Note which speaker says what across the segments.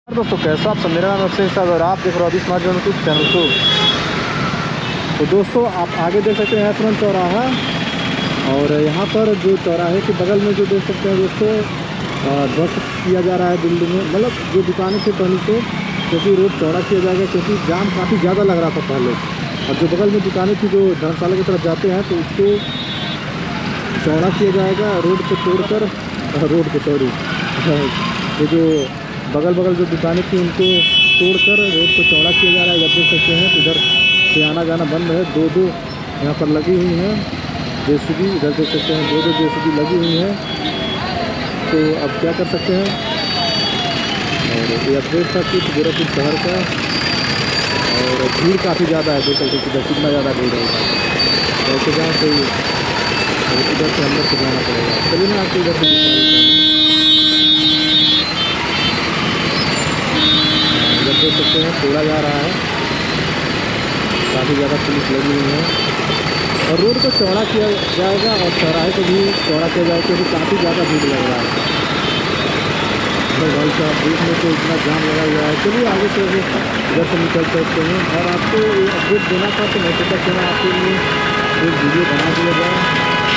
Speaker 1: दोस्तों कैसा आप सब, मेरा नाम अक्षय साहब और आप देख रहे हो अभी स्मार्ट जोन यूट्यूब चैनल को। तो दोस्तों आप आगे देख सकते हैं तुरंत चौराहा, और यहाँ पर जो चौराहे के बगल में जो देख सकते हैं दोस्तों ध्वस्त किया जा रहा है बिल्डिंग में, मतलब जो दुकानें थे पहले से, क्योंकि रोड चौड़ा किया जाएगा, क्योंकि जाम काफ़ी ज़्यादा लग रहा था पहले। और जो बगल में दुकानें थी जो धर्मशाला की तरफ जाते हैं तो उसको चौड़ा किया जाएगा, रोड को तोड़कर रोड को ये जो बगल जो दुकानें थी उनको तोड़कर रोड को चौड़ा किया जा रहा है। जब देख सकते हैं इधर से आना जाना बंद है, दो यहाँ पर लगी हुई हैं जेसीबी, इधर देख सकते हैं दो जेसीबी लगी हुई हैं। तो अब क्या कर सकते हैं, और ये अपडेट था कुछ गोरखपुर शहर का, और भीड़ काफ़ी ज़्यादा है, देख सकते हैं इधर कितना ज़्यादा भीड़ है। वैसे जाएँ तो इधर से अंदर से जाना पड़ेगा। चलिए मैं आपको इधर से देख सकते हैं तोड़ा जा रहा है, काफ़ी ज़्यादा पुलिस लगी हुई है, और रोड को चौड़ा किया जाएगा और चौराहे को भी चौड़ा किया जाएगा, क्योंकि काफ़ी ज़्यादा भीड़ लग रहा है। तो भाई साहब देखने को इतना जाम लगा हुआ है। चलिए आगे से इधर से निकल सकते हैं, और आपको ये अपडेट देना था तो मैं सोचा कि मैं आपके लिए एक वीडियो बना दिया जाए।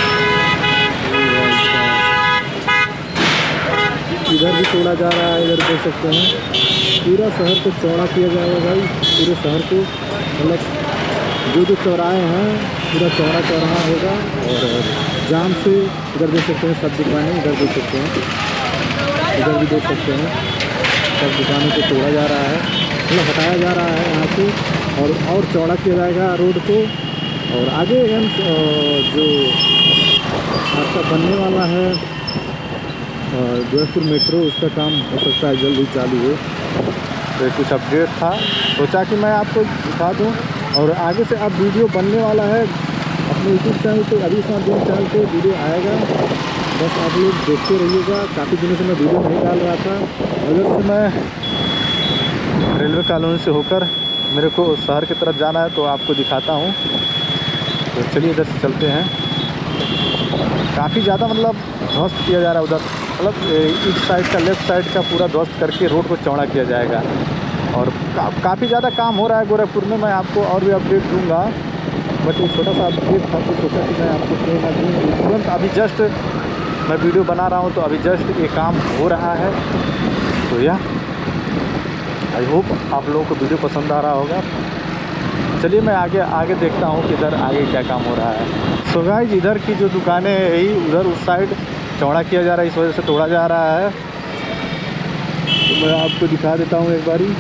Speaker 1: इधर भी तोड़ा जा रहा है, इधर देख सकते हैं पूरा शहर को चौड़ा किया जाएगा भाई, पूरे शहर को, मतलब जो चौराहे हैं पूरा चौराहा होगा। और जाम से इधर देख सकते हैं सब दुकानें, इधर देख सकते हैं, इधर भी देख सकते हैं सब दुकानों को तोड़ा जा रहा है, मतलब हटाया जा रहा है यहाँ से, और चौड़ा किया जाएगा रोड को। और आगे जो आपका बनने वाला है गोरखपुर मेट्रो, उसका काम हो सकता है जल्द ही चालू हो। तो कुछ अपडेट था, सोचा कि मैं आपको दिखा दूं। और आगे से अब वीडियो बनने वाला है अपने यूट्यूब चैनल पे, अभी स्मार्ट जोन चैनल पे वीडियो आएगा, बस आप लोग देखते रहिएगा। काफ़ी दिनों से मैं वीडियो नहीं डाल रहा था, अगर से मैं रेलवे कॉलोनी से होकर मेरे को शहर की तरफ जाना है तो आपको दिखाता हूँ। तो चलिए इधर से चलते हैं। काफ़ी ज़्यादा मतलब ध्वस्त किया जा रहा है उधर, मतलब इस साइड का लेफ़्ट साइड का पूरा ध्वस्त करके रोड को चौड़ा किया जाएगा, और काफ़ी ज़्यादा काम हो रहा है गोरखपुर में। मैं आपको और भी अपडेट दूंगा, बट एक छोटा सा अपडेट था तो सोचा कि मैं आपको तुरंत अभी जस्ट मैं वीडियो बना रहा हूँ, तो अभी जस्ट ये काम हो रहा है। तो यह आई होप आप लोगों को वीडियो पसंद आ रहा होगा। चलिए मैं आगे देखता हूँ कि इधर आगे क्या काम हो रहा है। सो गाइस इधर की जो दुकानें है ही उधर उस साइड चौड़ा किया जा रहा है, इस वजह से तोड़ा जा रहा है। तो मैं आपको दिखा देता हूँ एक बारी।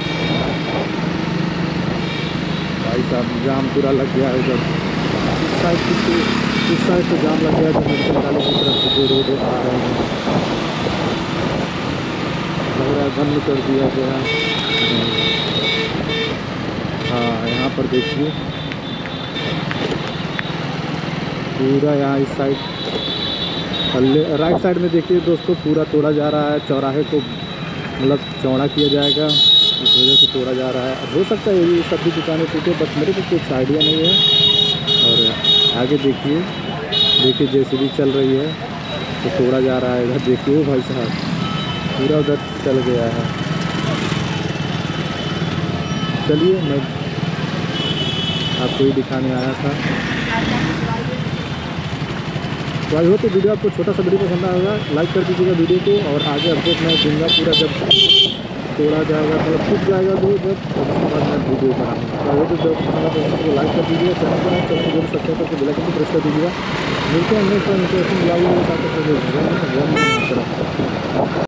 Speaker 1: भाई साहब जाम पूरा लग गया है इधर, इस साइड तो जाम लग गया है, तो मेडिकल कॉलेज की तरफ से जो रोड आ रहे हैं लग रहा है बंद कर दिया गया। हाँ यहाँ पर देखिए पूरा, यहाँ इस साइड राइट साइड में देखिए दोस्तों पूरा तोड़ा जा रहा है, चौराहे को मतलब चौड़ा किया जाएगा, इस वजह से तोड़ा जा रहा है। हो सकता है ये सब भी दुकानें टूटे, बट मेरे को कुछ आइडिया नहीं है। और आगे देखिए जेसीबी चल रही है तो तोड़ा जा रहा है। इधर देखिए भाई साहब पूरा उधर चल गया है। चलिए मैं आपको ही दिखाने आया था। तो आई हो तो वीडियो आपको छोटा सा वीडियो पसंद आएगा, लाइक कर दीजिएगा वीडियो को, और आगे अपडेट मैं दूँगा पूरा जब तोड़ा जाएगा, मतलब टूट जाएगा तो उसके बाद मैं वीडियो बनाऊँगा। तो आई हो तो जब पसंद आता है तो लाइक कर दीजिएगा, चैनल को जरूर सब्सक्राइब करके बेल आइकन को प्रेस कर दीजिएगा। मिलते हैं नेक्स्ट टाइम इंटरेस्टिंग ब्लॉग में।